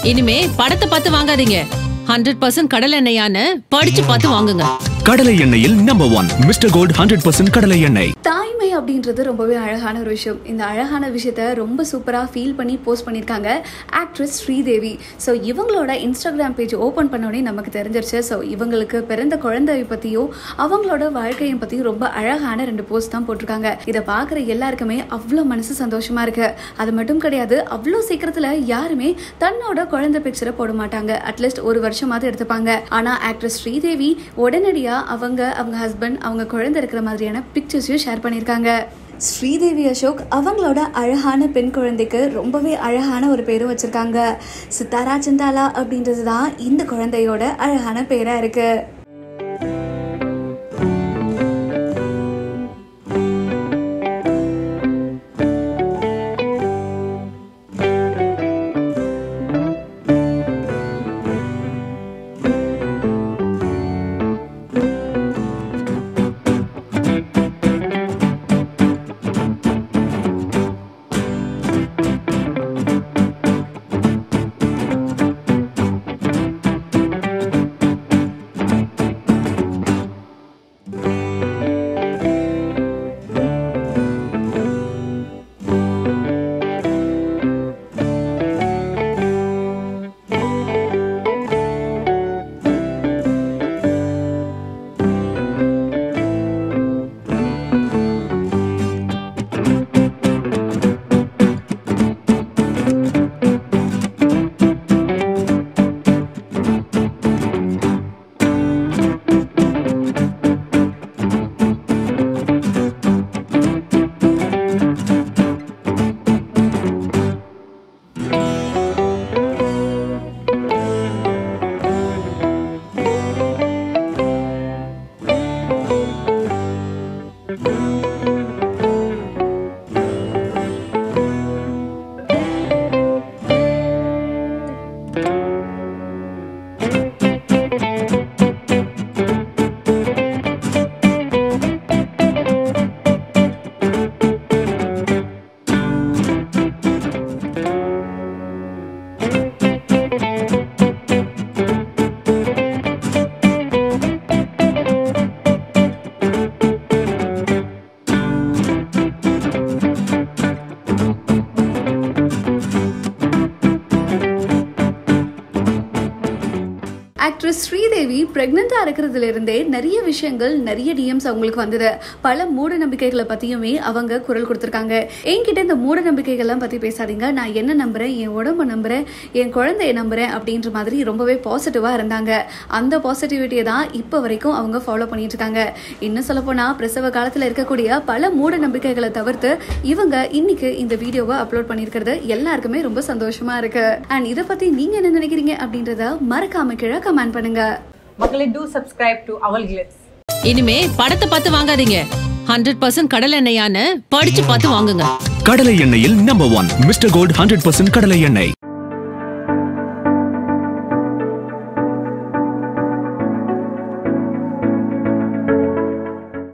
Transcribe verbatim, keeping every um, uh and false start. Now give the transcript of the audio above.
இனிமே படத்தை பார்த்து வாங்காதீங்க. ஹண்ட்ரட் பர்சன்ட் கடலை எண்ணெயான்னு படிச்சு பார்த்து வாங்குங்க. கடலை எண்ணெயில் number one mister gold hundred percent கடலை எண்ணெய். தாய்மை அப்படின்றது ரொம்பவே அழகான ஒரு விஷயம். இந்த அழகான விஷயத்த ரொம்ப சூப்பரா ஃபீல் பண்ணி போஸ்ட் பண்ணியிருக்காங்க ஆக்ட்ரஸ் ஸ்ரீதேவி. ஸோ இவங்களோட இன்ஸ்டாகிராம் பேஜ் ஓப்பன் பண்ணோடனே நமக்கு தெரிஞ்சிருச்சு. ஸோ இவங்களுக்கு பிறந்த குழந்தையை பற்றியும் அவங்களோட வாழ்க்கையை பற்றியும் ரொம்ப அழகான ரெண்டு போஸ்ட் தான் போட்டிருக்காங்க. இதை பார்க்குற எல்லாருக்குமே அவ்வளோ மனசு சந்தோஷமா இருக்கு. அது மட்டும் கிடையாது, அவ்வளோ சீக்கிரத்தில் யாருமே தன்னோட குழந்தை பிக்சரை போட மாட்டாங்க. அட்லீஸ்ட் ஒரு வருஷமாவது எடுத்துப்பாங்க. ஆனால் ஆக்ட்ரஸ் ஸ்ரீதேவி உடனடியாக அவங்க அவங்க ஹஸ்பண்ட் அவங்க குழந்தை இருக்கிற மாதிரியான பிக்சர்ஸையும் ஷேர் பண்ணியிருக்காங்க. ஸ்ரீதேவி அசோக் அவங்களோட அழகான பெண் குழந்தைக்கு ரொம்பவே அழகான ஒரு பேரும் வச்சிருக்காங்க. சித்தாரா சிந்தாலா அப்படின்றது தான் இந்த குழந்தையோட அழகான பேரா இருக்கு. ஆக்ட்ரஸ் ஸ்ரீதேவி பிரெக்னெண்டா இருக்கிறதுல இருந்தே நிறைய விஷயங்கள் நிறைய டிஎம்ஸ் அவங்களுக்கு வந்தது. பல மூட நம்பிக்கைகளை பத்தியுமே அவங்க குரல் கொடுத்திருக்காங்க. என்கிட்ட இந்த மூட நம்பிக்கைகள்லாம் பத்தி பேசாதீங்க, நான் என்ன நம்புறேன், என் உடம்ப நம்புறேன், என் குழந்தைய நம்புறேன் அப்படின்ற மாதிரி ரொம்பவே பாசிட்டிவா இருந்தாங்க. அந்த பாசிட்டிவிட்டியை தான் இப்போ வரைக்கும் அவங்க ஃபாலோ பண்ணிட்டு இருக்காங்க. இன்னும் சொல்ல போனா பிரசவ காலத்துல இருக்கக்கூடிய பல மூட நம்பிக்கைகளை தவிர்த்து இவங்க இன்னைக்கு இந்த வீடியோவை அப்லோட் பண்ணிருக்கிறது எல்லாருக்குமே ரொம்ப சந்தோஷமா இருக்கு. அண்ட் இதை பத்தி நீங்க என்ன நினைக்கிறீங்க அப்படின்றத மறக்காம கீழே கமெண்ட் பண்ணுங்க. மக்களே, do subscribe to AvalGlitz. இனிமே படத்தை பார்த்து வாங்காதீங்க. ஹண்ட்ரட் பர்சன்ட் கடலை எண்ணெயான்னு படிச்சு பார்த்து வாங்குங்க. கடலை எண்ணெயில் number one mister gold hundred percent கடலை எண்ணெய்.